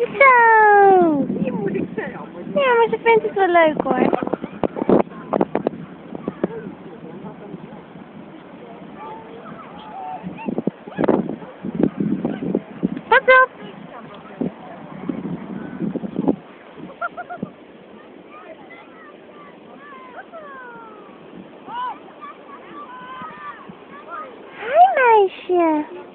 Zo. Die moet ik zelf. Ja, maar ze vindt het wel leuk hoor. Pas op. Hi meisje.